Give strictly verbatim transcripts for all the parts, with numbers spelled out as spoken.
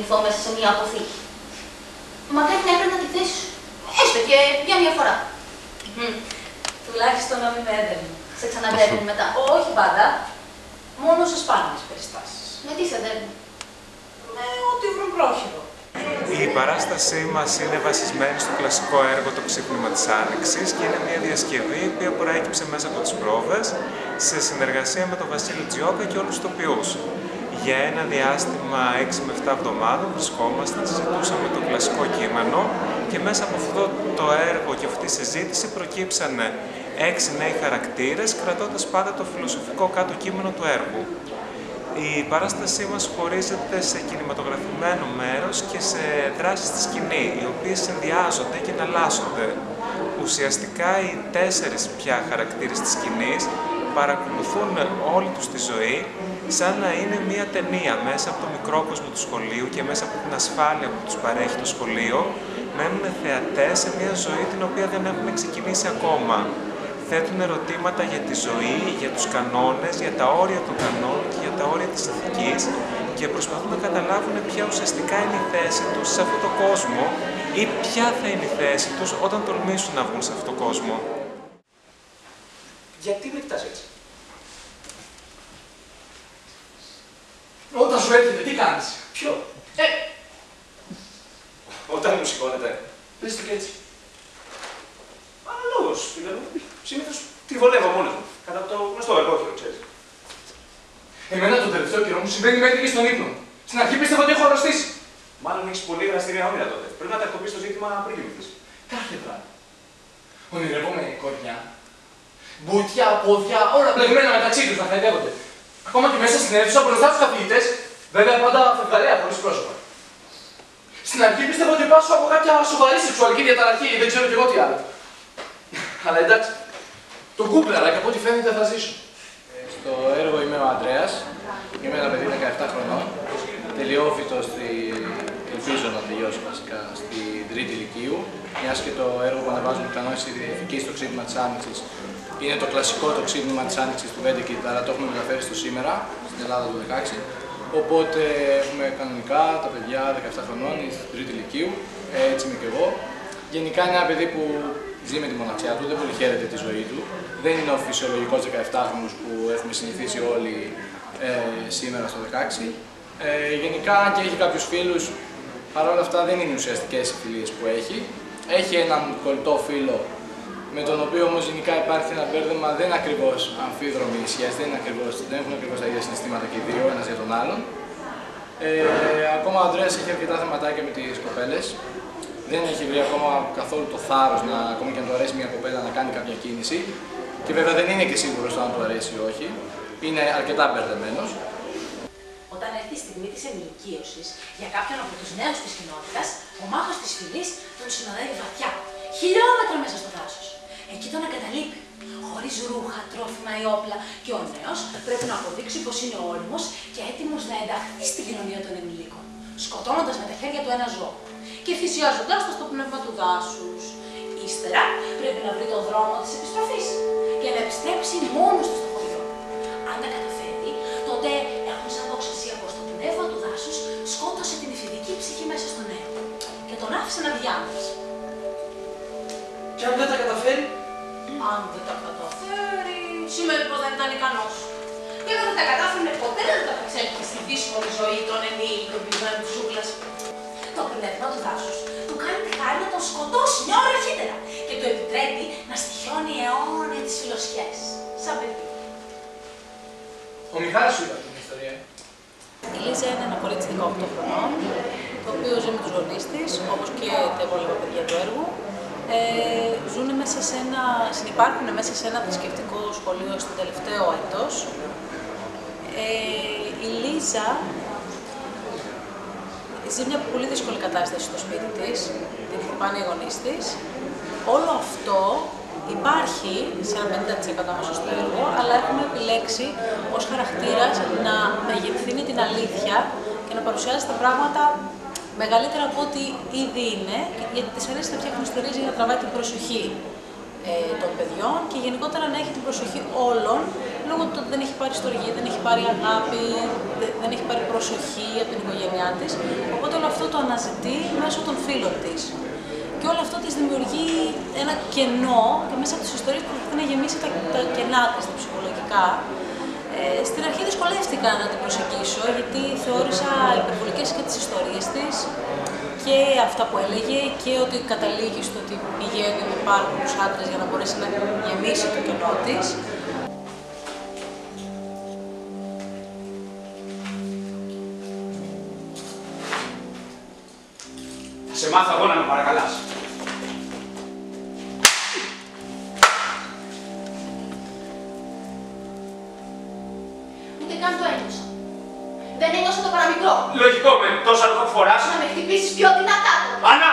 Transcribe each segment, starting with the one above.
κοιμηθώ μέσα σε μια αποθήκη. Μακάρι να έπαιρνα τη θέση σου. Έστω και για μια φορά. Mm. Τουλάχιστον να μην με έδερνε. Σε ξαναδέρνουν μετά. Όχι πάντα. Μόνο σε σπάνιες περιστάσεις. Με τι σε δέρνουν? Με ό,τι βρουν πρόχειρο. Η παράστασή μας είναι βασισμένη στο κλασικό έργο «Το ξύπνημα της Άνοιξης» και είναι μια διασκευή η οποία προέκυψε μέσα από τις πρόβες σε συνεργασία με τον Βασίλη Τζιόκα και όλους τους τοπιούς. Για ένα διάστημα έξι με επτά εβδομάδων βρισκόμασταν, συζητούσαμε το κλασικό κείμενο και μέσα από αυτό το έργο και αυτή τη συζήτηση προκύψαν έξι νέοι χαρακτήρες, κρατώντας πάντα το φιλοσοφικό κάτω κείμενο του έργου. Η παράστασή μας χωρίζεται σε κινηματογραφημένο μέρος και σε δράσεις στη σκηνή, οι οποίες συνδυάζονται και εναλλάσσονται. Ουσιαστικά οι τέσσερις πια χαρακτήρες της σκηνής παρακολουθούν όλη τους τη ζωή σαν να είναι μια ταινία μέσα από το μικρό κόσμο του σχολείου και μέσα από την ασφάλεια που τους παρέχει το σχολείο, μένουν θεατές σε μια ζωή την οποία δεν έχουν ξεκινήσει ακόμα. Θέτουν ερωτήματα για τη ζωή, για τους κανόνες, για τα όρια των κανόνων και για τα όρια της ηθικής και προσπαθούν να καταλάβουν ποια ουσιαστικά είναι η θέση τους σε αυτόν τον κόσμο ή ποια θα είναι η θέση τους όταν τολμήσουν να βγουν σε αυτόν τον κόσμο. Γιατί με κοιτάς έτσι? Όταν σου έρχεται, τι κάνεις? Ποιο? Ε! Όταν μου σηκώνεται. Πες το και έτσι. Αναλόγως, φίλε μου. Συνήθως τη βολεύω μόνος μου. Κατά το γνωστό εργόκαιρο, ξέρεις. Εμένα τον τελευταίο καιρό μου συμβαίνει μέχρι και στον ύπνο. Στην αρχή πίστευα ότι έχω αρρωστήσει. Μάλλον έχεις πολύ δραστήρια όνειρα τότε. Πρέπει να τακτοποιείς το ζήτημα πριν κοιμηθείς. Κάθε βράδυ. Ονειρεύομαι κορμιά, μπουτια, πόδια, όλα μπλεγμένα μεταξύ τους να χαϊδεύονται. Ακόμα και μέσα στην αίθουσα μπροστά στους καθηγητές, βέβαια πάντα φευγαλέα χωρίς πρόσωπα. Στην αρχή πίστευα ότι πάσω από κάποια σοβαρή σεξουαλική διαταραχή ή δεν ξέρω κι εγώ τι άλλο. Αλλά εντάξει, το κούμπλα, αλλά και από ό,τι φαίνεται θα ζήσω. Ε, στο έργο είμαι ο Ανδρέας, είμαι ένα παιδί δεκαεπτά χρονών, τελειόφοιτο στη... ελπίζω να τελειώσω βασικά στην τρίτη λυκείου, μιας και το έργο που ανεβάζουν οι κανόνες ιδιαιτικής στο ξύπνημα της Άνοιξης είναι το κλασικό το ξύπνημα της Άνοιξης του Βέντεκιτ, αλλά το έχουμε μεταφέρει στο σήμερα, στην Ελλάδα του δεκαέξι. Οπότε έχουμε κανονικά τα παιδιά δεκαεπτά χρονών, στην τρίτη λυκείου, έτσι είμαι και εγώ. Γενικά είναι ένα παιδί που ζει με τη μοναξιά του, δεν πολύ χαίρεται τη ζωή του. Δεν είναι ο φυσιολογικός δεκαεπτάχρονος που έχουμε συνηθίσει όλοι ε, σήμερα στο δεκαέξι. Ε, γενικά και έχει κάποιους φίλους, παρόλα αυτά δεν είναι ουσιαστικές οι φιλίες που έχει. Έχει έναν κολλητό φίλο, με τον οποίο όμως γενικά υπάρχει ένα μπέρδεμα, δεν είναι ακριβώς αμφίδρομη η σχέση, δεν, δεν έχουν ακριβώς τα ίδια συναισθήματα και οι δύο, ένας για τον άλλον. Ε, ακόμα ο Ανδρέας έχει αρκετά θεματάκια με τις κοπέλες. Δεν έχει βρει ακόμα καθόλου το θάρρος, να, ακόμα και αν του αρέσει μια κοπέλα, να κάνει κάποια κίνηση. Και βέβαια δεν είναι και σίγουρος το αν του αρέσει ή όχι. Είναι αρκετά μπερδεμένος. Όταν έρθει η στιγμή της ενηλικίωσης, για κάποιον από τους νέους της κοινότητας, ο μάχος της φυλής τον συνοδεύει βαθιά, χιλιόμετρα μέσα στο δάσος. Εκεί τον εγκαταλείπει, χωρίς ρούχα, τρόφιμα ή όπλα, και ο νέος πρέπει να αποδείξει πως είναι όριμος και έτοιμος να ενταχθεί στην κοινωνία των ενηλίκων, σκοτώνοντας με τα χέρια του ένα ζώο και θυσιάζοντάς το στο πνεύμα του δάσους. Ύστερα πρέπει να βρει τον δρόμο της επιστροφής και να επιστρέψει μόνος του στο χωριό. Αν τα καταφέρει, τότε έχουν σαν δοξασία πως το πνεύμα του δάσους σκότωσε την εφηβική ψυχή μέσα στον νέο και τον άφησε να διάμεψε. Και αν δεν τα καταφέρει? Αν δεν τα καταφέρει, σημαίνει πως δεν ήταν ικανός. Και αν δεν τα κατάφερε, ποτέ δεν θα εξέλθει στη δύσκολη ζωή των ενήλικων πληγμένων της ζούγκλας. Το πνεύμα του δάσους του κάνει τη χάρη να τον σκοτώσει μια ώρα αρχίτερα και του επιτρέπει να στοιχιώνει αιώνια τις φιλοσιές, σαν παιδί. Ο Μιχάλης σου είπε αυτή την ιστορία. Η Λίζα είναι ένα κορίτσι δεκαοκτώ χρονών, το οποίο ζει με τους γονείς της, όπως και τα υπόλοιπα παιδιά του έργου. Ε, ζουν μέσα σε ένα, συνυπάρχουν μέσα σε ένα θρησκευτικό σχολείο στο τελευταίο έτος. Ε, η Λίζα ζει μια πολύ δύσκολη κατάσταση στο σπίτι της, την χτυπάνε οι γονείς της. Όλο αυτό υπάρχει σε ένα πενήντα τοις εκατό μέσα στο έργο, αλλά έχουμε επιλέξει ως χαρακτήρας να μεγεθύνει την αλήθεια και να παρουσιάζει τα πράγματα μεγαλύτερα από ό,τι ήδη είναι, γιατί της αρέσει να φτιάχνει ιστορίες για να τραβάει την προσοχή ε, των παιδιών και γενικότερα να έχει την προσοχή όλων λόγω του ότι δεν έχει πάρει στοργή, δεν έχει πάρει αγάπη, δεν έχει πάρει προσοχή από την οικογένειά της. Οπότε όλο αυτό το αναζητεί μέσω των φίλων της. Και όλο αυτό της δημιουργεί ένα κενό και μέσα από τις ιστορίες προσπαθεί να γεμίσει τα, τα κενά της, τα ψυχολογικά. Ε, στην αρχή δυσκολεύτηκα να την προσεγγίσω, γιατί θεώρησα υπερβολικές και τις ιστορίες της και αυτά που έλεγε και ότι καταλήγει στο ότι πηγαίνει με πάρα πολλούς άντρες για να μπορέσει να γεμίσει το κενό της. Θα σε μάθω εγώ να με παρακαλάς. Ούτε καν το ένιωσα. Δεν ένιωσα το παραμικρό. Λογικό με τόσα λόγια που φοράς. Να με χτυπήσεις πιο δυνατά τώρα. Ανά!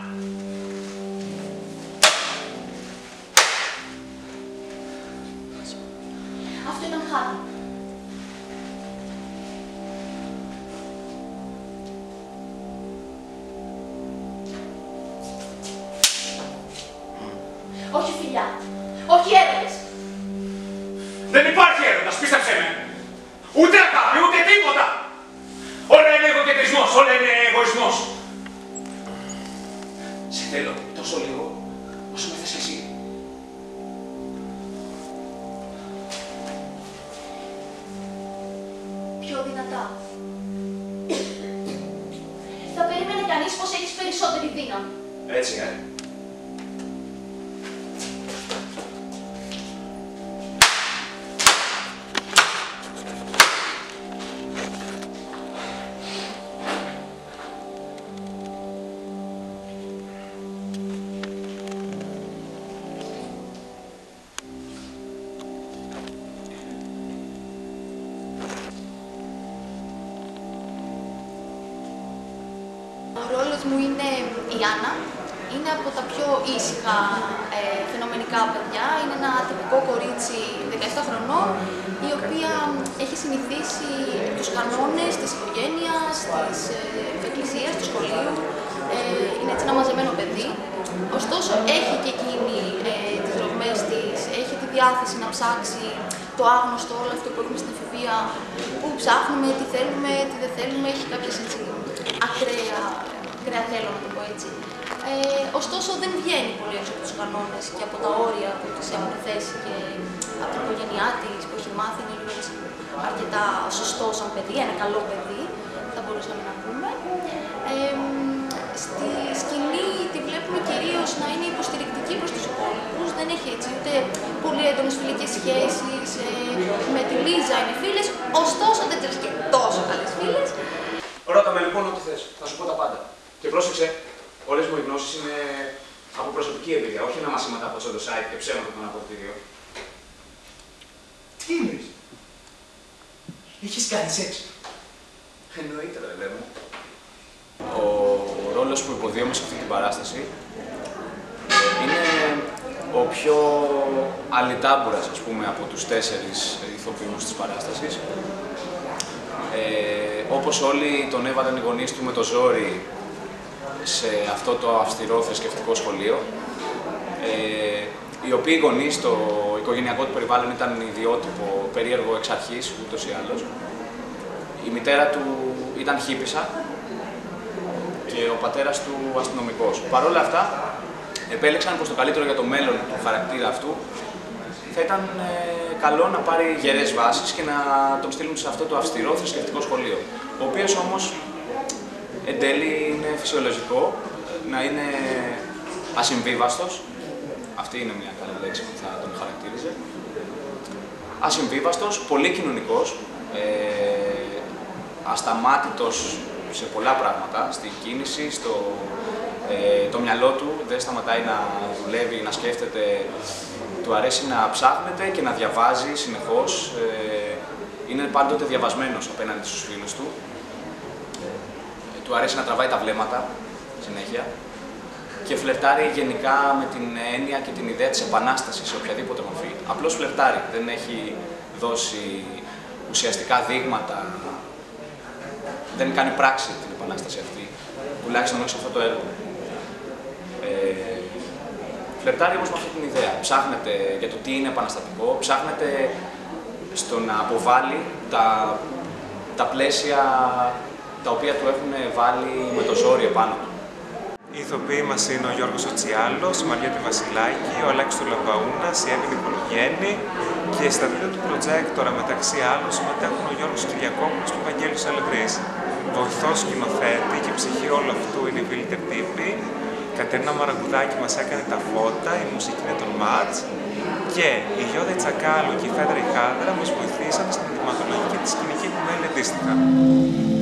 Αυτό ήταν χάρη. Όχι φιλιά. Όχι έρωτες. Δεν υπάρχει έρωτας, πίστεψέ με. Ούτε αγάπη, ούτε τίποτα. Όλα είναι εγωκεντρισμός, όλα είναι εγωισμός. Σε θέλω τόσο λίγο όσο με θες εσύ. Πιο δυνατά. Θα περίμενε κανείς πως έχεις περισσότερη δύναμη. Έτσι, ε. Ο ρόλος μου είναι η Άννα. Είναι από τα πιο ήσυχα ε, φαινομενικά παιδιά. Είναι ένα τυπικό κορίτσι δεκαεπτά χρονών, η οποία έχει συνηθίσει τους κανόνες της οικογένειας, της ε, εκκλησίας, του σχολείου. Ε, είναι έτσι ένα μαζεμένο παιδί. Ωστόσο, έχει και εκείνη ε, τις δρομές της, έχει τη διάθεση να ψάξει το άγνωστο, όλο αυτό που έχουμε στην εφηβεία, που ψάχνουμε, τι θέλουμε, τι δεν θέλουμε, έχει κάποιες έτσι ακραία, ακραία θέλω να το πω έτσι. Ε, ωστόσο δεν βγαίνει πολύ έξω από τους κανόνες και από τα όρια που της έχουν θέσει και από την οικογένειά της που έχει μάθει, είναι λίγο έτσι αρκετά σωστό σαν παιδί, ένα καλό παιδί, θα μπορούσαμε να πούμε. Ε, στη σκηνή τη βλέπουμε κυρίως να είναι υποστηρικτική προς τους υπόλοιπους, δεν έχει έτσι ούτε πολύ έντονες φιλικές σχέσεις, ε, με τη Λίζα είναι φίλες, ωστόσο δεν τις και τόσο καλές φίλες. Ρώτα με λοιπόν ό,τι θες, θα σου πω τα πάντα. Και πρόσεξε, όλες μου οι γνώσεις είναι από προσωπική εμπειρία, όχι ένα μαθήματα από το site και ψέματα από ένα αποδυτήριο. Τι εννοείς? Έχεις κάνει σεξ? Εννοείται, βέβαια μου. Ο ρόλος που υποδίωμαι σε αυτή την παράσταση είναι ο πιο αλυτάμπουρας, ας πούμε, από τους τέσσερις ηθοποιούς της παράστασης. Ε, όπως όλοι τον έβαλαν οι γονείς του με το ζόρι σε αυτό το αυστηρό θρησκευτικό σχολείο, ε, οι οποίοι γονείς στο οικογενειακό του περιβάλλον ήταν ιδιότυπο, περίεργο εξ αρχής, ούτως ή άλλως. Η μητέρα του ήταν χίπισσα και ο πατέρας του αστυνομικός. Παρ' όλα αυτά, επέλεξαν πως το καλύτερο για το μέλλον του χαρακτήρα αυτού θα ήταν ε, καλό να πάρει γερές βάσεις και να τον στείλουν σε αυτό το αυστηρό θρησκευτικό σχολείο. Ο οποίος όμως εν τέλει είναι φυσιολογικό, να είναι ασυμβίβαστος. Αυτή είναι μια καλή λέξη που θα τον χαρακτήριζε. Ασυμβίβαστος, πολύ κοινωνικός, ε, ασταμάτητος σε πολλά πράγματα, στην κίνηση, στο ε, το μυαλό του δεν σταματάει να δουλεύει, να σκέφτεται, του αρέσει να ψάχνεται και να διαβάζει συνεχώς, ε, είναι πάντοτε διαβασμένος απέναντι στους φίλους του, ε, του αρέσει να τραβάει τα βλέμματα συνέχεια και φλερτάρει γενικά με την έννοια και την ιδέα της επανάστασης σε οποιαδήποτε μορφή. Απλώς φλερτάρει, δεν έχει δώσει ουσιαστικά δείγματα, δεν κάνει πράξη την επανάσταση αυτή, τουλάχιστον όχι σε αυτό το έργο. Ε, φλερτάρει όμως με αυτή την ιδέα. Ψάχνετε για το τι είναι επαναστατικό, ψάχνετε στο να αποβάλει τα, τα πλαίσια τα οποία του έχουν βάλει με το ζόρι επάνω του. Οι ηθοποιοί μας είναι ο Γιώργος Οτσιάλος, η Μαριέτη Βασιλάκη, ο Αλέξης του Λαμπαούνας, η Εύη Νικολογέννη και στα δύο του προτζέκτορα μεταξύ άλλων συμμετέχουν ο Γιώργος Κυριακόπουλος και ο Βαγγέλης Αλευρής. Βοηθός σκηνοθέτη και ψυχή όλου αυτού είναι η Βίλτερ Τύπη. Η Κατερίνα Μαραγκουδάκη μας έκανε τα φώτα, η μουσική είναι των Μάτς και η Γιώδη Τσακάλου και η Φέδρα Ιχάδρα μας βοηθήσαν στην ενδυματολογική και τη σκηνική επιμέλεια αντίστοιχα.